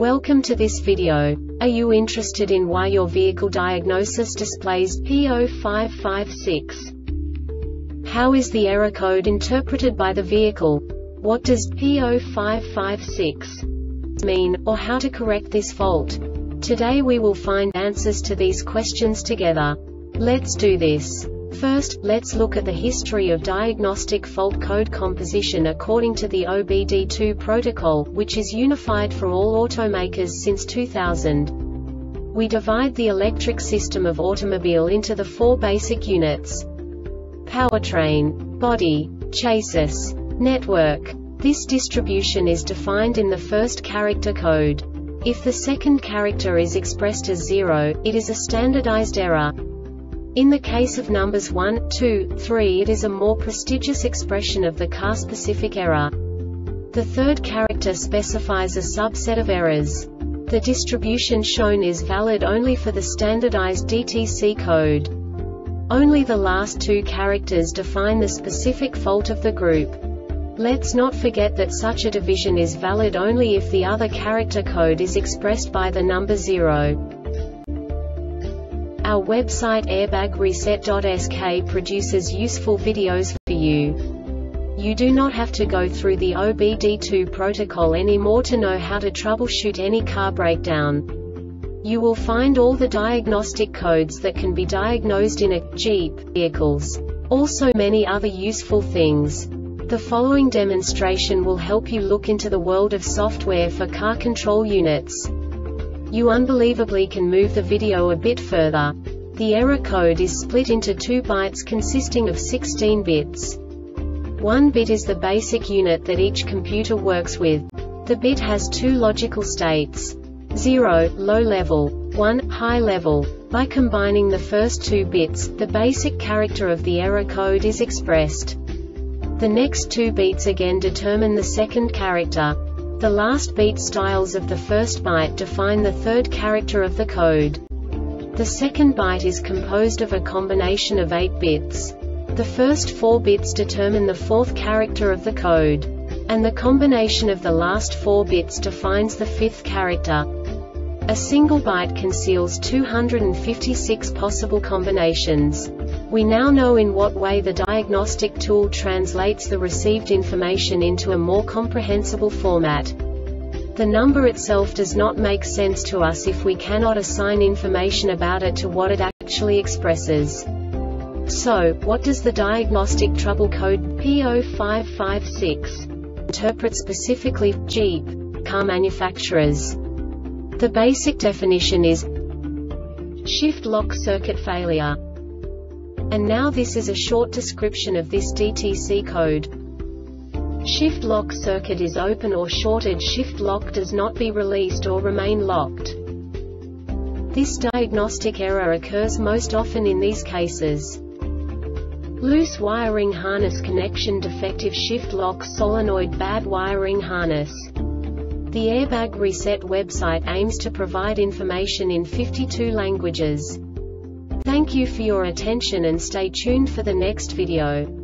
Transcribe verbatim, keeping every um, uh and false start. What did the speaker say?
Welcome to this video. Are you interested in why your vehicle diagnosis displays P zero five five six? How is the error code interpreted by the vehicle? What does P zero five five six mean, or how to correct this fault? Today we will find answers to these questions together. Let's do this. First, let's look at the history of diagnostic fault code composition according to the O B D two protocol, which is unified for all automakers since two thousand. We divide the electric system of automobile into the four basic units: powertrain, body, chassis, network. This distribution is defined in the first character code. If the second character is expressed as zero, it is a standardized error. In the case of numbers one, two, three, it is a more prestigious expression of the car-specific error. The third character specifies a subset of errors. The distribution shown is valid only for the standardized D T C code. Only the last two characters define the specific fault of the group. Let's not forget that such a division is valid only if the other character code is expressed by the number zero. Our website airbag reset dot S K produces useful videos for you. You do not have to go through the O B D two protocol anymore to know how to troubleshoot any car breakdown. You will find all the diagnostic codes that can be diagnosed in a Jeep vehicles. Also many other useful things. The following demonstration will help you look into the world of software for car control units. You unbelievably can move the video a bit further. The error code is split into two bytes consisting of sixteen bits. One bit is the basic unit that each computer works with. The bit has two logical states: zero, low level, one, high level. By combining the first two bits, the basic character of the error code is expressed. The next two beats again determine the second character. The last beat styles of the first byte define the third character of the code. The second byte is composed of a combination of eight bits. The first four bits determine the fourth character of the code. And the combination of the last four bits defines the fifth character. A single byte conceals two hundred fifty-six possible combinations. We now know in what way the diagnostic tool translates the received information into a more comprehensible format. The number itself does not make sense to us if we cannot assign information about it to what it actually expresses. So, what does the diagnostic trouble code P zero five five six interpret specifically for Jeep car manufacturers? The basic definition is shift lock circuit failure. And now this is a short description of this D T C code. Shift lock circuit is open or shorted. Shift lock does not be released or remain locked. This diagnostic error occurs most often in these cases: loose wiring harness connection, defective shift lock solenoid, bad wiring harness. The Airbag Reset website aims to provide information in fifty-two languages. Thank you for your attention and stay tuned for the next video.